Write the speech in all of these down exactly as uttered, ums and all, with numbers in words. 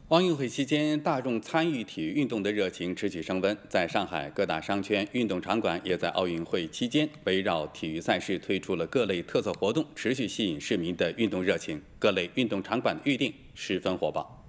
奥运会期间，大众参与体育运动的热情持续升温。在上海各大商圈、运动场馆也在奥运会期间围绕体育赛事推出了各类特色活动，持续吸引市民的运动热情。各类运动场馆的预订十分火爆。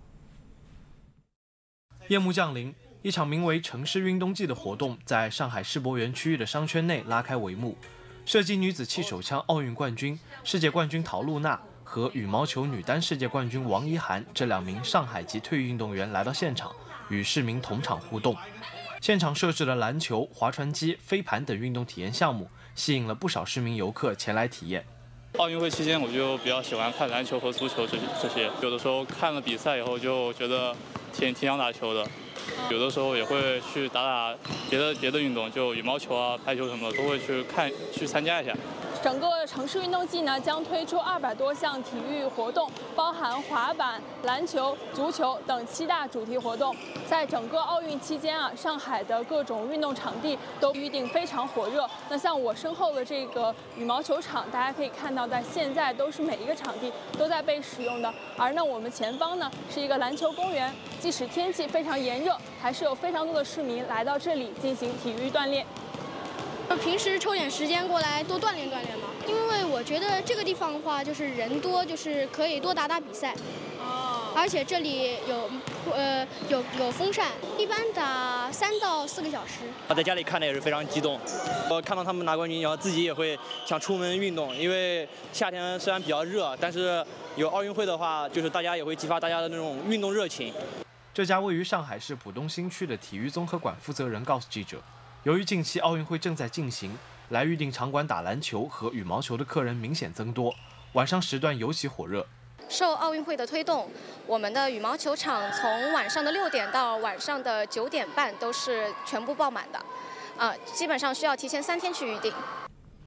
夜幕降临，一场名为“城市运动季”的活动在上海世博园区域的商圈内拉开帷幕。射击女子气手枪奥运冠军、世界冠军陶露娜和羽毛球女单世界冠军王怡涵这两名上海籍退役运动员来到现场，与市民同场互动。现场设置了篮球、划船机、飞盘等运动体验项目，吸引了不少市民游客前来体验。 奥运会期间，我就比较喜欢看篮球和足球这些这些。有的时候看了比赛以后，就觉得挺挺想打球的。有的时候也会去打打别的别的运动，就羽毛球啊、排球什么的，都会去看去参加一下。 整个城市运动季呢，将推出二百多项体育活动，包含滑板、篮球、足球等七大主题活动。在整个奥运期间啊，上海的各种运动场地都预定非常火热。那像我身后的这个羽毛球场，大家可以看到，在现在都是每一个场地都在被使用的。而呢，我们前方呢是一个篮球公园，即使天气非常炎热，还是有非常多的市民来到这里进行体育锻炼。 平时抽点时间过来多锻炼锻炼嘛，因为我觉得这个地方的话，就是人多，就是可以多打打比赛。哦。而且这里有呃有有风扇，一般打三到四个小时。 我在家里看的也是非常激动，我看到他们拿冠军，然后自己也会想出门运动，因为夏天虽然比较热，但是有奥运会的话，就是大家也会激发大家的那种运动热情。 这家位于上海市浦东新区的体育综合馆负责人告诉记者，由于近期奥运会正在进行，来预订场馆打篮球和羽毛球的客人明显增多，晚上时段尤其火热。 受奥运会的推动，我们的羽毛球场从晚上的六点到晚上的九点半都是全部爆满的，啊、呃，基本上需要提前三天去预定。